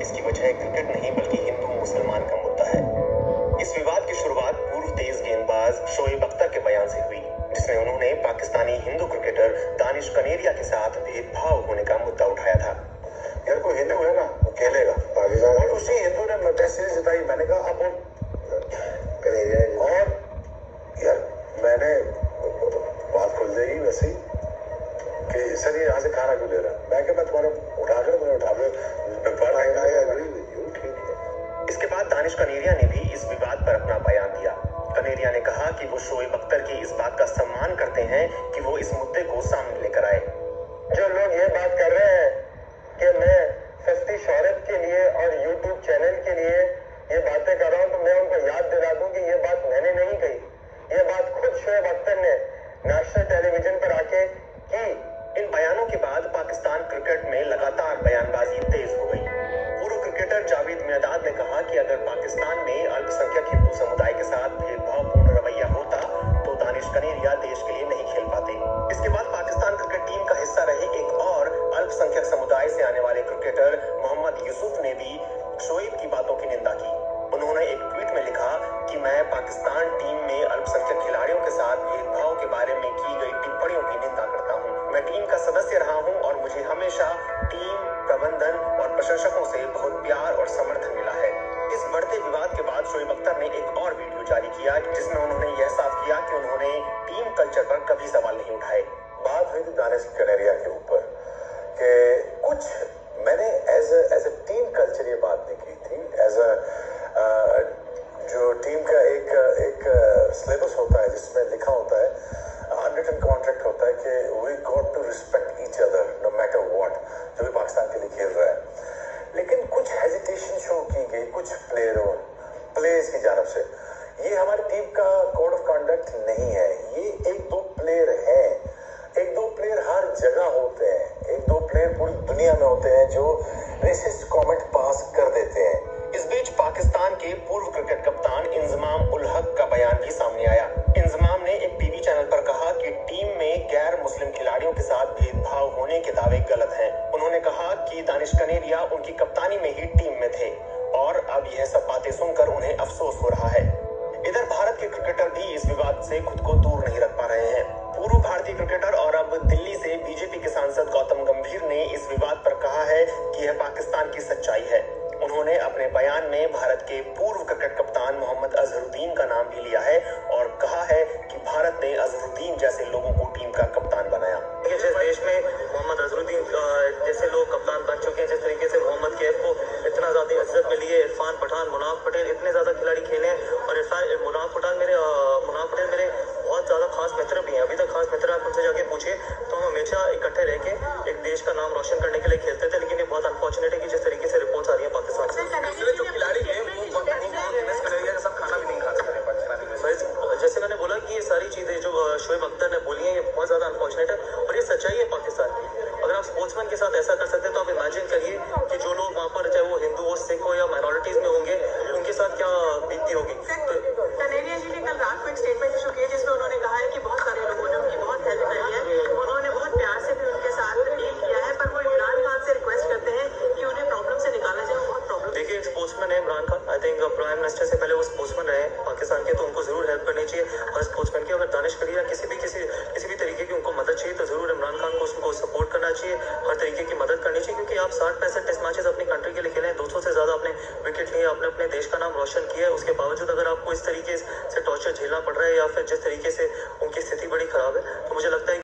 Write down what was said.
इसकी वजह क्रिकेट नहीं बल्कि हिंदू मुसलमान का मुद्दा है। इस विवाद की शुरुआत पूर्व तेज गेंदबाज शोएब अख्तर के बयान से हुई, जिसमें उन्होंने पाकिस्तानी हिंदू क्रिकेटर दानिश कनेरिया के साथ भेदभाव होने का मुद्दा उठाया था। यार कोई हिंदू है ना, वो खेलेगा पाकिस्तान, और उसी हिंदू ने टेस्ट सीरीज जिताई। मैंने कहा अब कनेरिया, और यार मैंने बात खुल जाएगी वैसे ही कि सर ये यहाँ से खाना क्यों ले रहा है। मैं क्या, मैं तुम्हारा उठा ठीक है। इसके बाद दानिश कनेरिया ने भी इस विवाद पर अपना बयान दिया। कनेरिया ने कहा कि वो शोएब अख्तर की इस बात का सम्मान करते हैं कि वो इस मुद्दे को सामने लेकर आए। जो लोग ये बात कर रहे हैं कि मैं सस्ती शोहरत के लिए और यूट्यूब चैनल के लिए ये बातें कर रहा हूँ, तो मैं उनको याद दिला दूं कि ये बात मैंने नहीं कही, ये बात खुद शोएब अख्तर ने नेशनल टेलीविजन पर आके की। इन बयानों के बाद पाकिस्तान क्रिकेट में लगातार बयानबाजी तेज हो गई। पूर्व क्रिकेटर जावेद मियांदाद ने कहा कि अगर पाकिस्तान में अल्पसंख्यक हिंदू समुदाय के साथ भेदभावपूर्ण रवैया होता तो दानिश कनेरिया देश के लिए नहीं खेल पाते। इसके बाद पाकिस्तान क्रिकेट टीम का हिस्सा रहे एक और अल्पसंख्यक समुदाय से आने वाले क्रिकेटर मोहम्मद यूसुफ ने भी शोएब की बातों की निंदा की। उन्होंने एक ट्वीट में लिखा कि मैं पाकिस्तान टीम में अल्पसंख्यक खिलाड़ियों के साथ भेदभाव के बारे में की गई टिप्पणियों की निंदा करता हूं। मैं टीम का सदस्य रहा हूं और मुझे हमेशा टीम, प्रबंधन और प्रशंसकों से बहुत प्यार और समर्थन मिला है। इस बढ़ते विवाद के बाद शोएब अख्तर ने एक और वीडियो जारी किया, जिसमें उन्होंने यह साफ किया कि उन्होंने टीम कल्चर पर कभी सवाल नहीं उठाए। बात हुई थी दानिश कनेरिया के ऊपर कि कुछ मैंने एज ए टीम कल्चर ये बात नहीं की थी। एज जो टीम का एक सिलेबस होता है जिसमें लिखा होता है, अनरिटन कॉन्ट्रैक्ट होता है कि we got to respect each other no matter what, जो भी पाकिस्तान के लिए खेल रहा है। लेकिन कुछ हेजिटेशन शो की गई कुछ प्लेयर्स की जानब से। ये हमारी टीम का कोड ऑफ कंडक्ट नहीं है। ये एक दो प्लेयर हैं, एक दो प्लेयर हर जगह होते हैं, एक दो प्लेयर पूरी दुनिया में होते हैं जो रेसिस्ट कमेंट पास कर देते हैं। इस बीच पाकिस्तान के पूर्व क्रिकेट कप्तान इंजमाम उल हक का बयान भी सामने आया। इंजमाम ने एक टीवी चैनल पर कहा कि टीम में गैर मुस्लिम खिलाड़ियों के साथ भेदभाव होने के दावे गलत हैं। उन्होंने कहा कि दानिश कनेरिया उनकी कप्तानी में ही टीम में थे और अब यह सब बातें सुनकर उन्हें अफसोस हो रहा है। इधर भारत के क्रिकेटर भी इस विवाद से खुद को दूर नहीं रख पा रहे हैं। पूर्व भारतीय क्रिकेटर और अब दिल्ली से बीजेपी के सांसद गौतम गंभीर ने इस विवाद पर कहा है कि यह पाकिस्तान की सच्चाई है। उन्होंने अपने बयान में भारत के पूर्व क्रिकेट कप्तान मोहम्मद अजहरुद्दीन का नाम भी लिया है और कहा है कि भारत ने अजहरुद्दीन जैसे लोगों को टीम का कप्तान बनाया। जिस देश में मोहम्मद अजहरुद्दीन जैसे लोग कप्तान बन चुके हैं, जिस तरीके से मोहम्मद कैफ को इतना ज्यादा इज्जत मिली है, इरफान पठान, मुनाफ पटेल, इतने ज्यादा खिलाड़ी खेले हैं और मुनाफ पटेल मेरे बहुत ज्यादा खास मित्र भी हैं। अभी तक खास मित्र आप उनसे जाके पूछिए तो हम हमेशा इकट्ठे रह के एक देश का नाम रोशन करने के लिए खेलते थे। लेकिन ये बहुत अनफॉर्चुनेट है कि जिस तरीके से रिपोर्ट्स आ रही है पाकिस्तान से, जो खिलाड़ी है वो सब खाना भी नहीं खा सकते पाकिस्तानी। जैसे मैंने बोला कि ये सारी चीजें जो शोएब अख्तर ने बोली है ये बहुत ज्यादा अनफॉर्चुनेट है और ये सच्चाई है पाकिस्तान की। अगर आप स्पोर्ट्समैन के साथ ऐसा कर सकते हैं तो आप इमेजिन करिए कि जो लोग वहाँ पर, चाहे वो हिंदू हो, सिख हो या माइनॉरिटीज में होंगे, उनके साथ क्या बीतती होगी। कनेरिया जी ने कल रात को एक स्टेटमेंट इशू किया जिसमें उन्होंने कहा है कि बहुत सारे लोगों ने उनकी बहुत हेल्प करी है, उन्होंने बहुत प्यार से भी उनके साथ डील किया है, पर वो इमरान खान से रिक्वेस्ट करते हैं कि उन्हें प्रॉब्लम से निकाला जाए। बहुत प्रॉब्लम, देखिए, एक स्पोर्ट्समैन है Imran Khan, I think prime minister से पहले वो स्पोर्ट्समैन रहे पाकिस्तान के, तो उनको जरूर हेल्प करनी चाहिए हर स्पोर्ट्समैन की। अगर दानिश कनेरिया किसी भी तरीके की उनको मदद चाहिए तो जरूर इमरान खान को उसको सपोर्ट करना चाहिए, हर तरीके की मदद करनी चाहिए, क्योंकि आप 60-65 टेस्ट मैचेस अपनी कंट्री के लिए खेले हैं, 200 से ज्यादा आपने विकेट लिए, आपने अपने देश का नाम रोशन किया है। उसके बावजूद अगर आपको इस तरीके से टॉर्चर झेलना पड़ रहा है या फिर जिस तरीके से उनकी स्थिति बड़ी खराब है, तो मुझे लगता है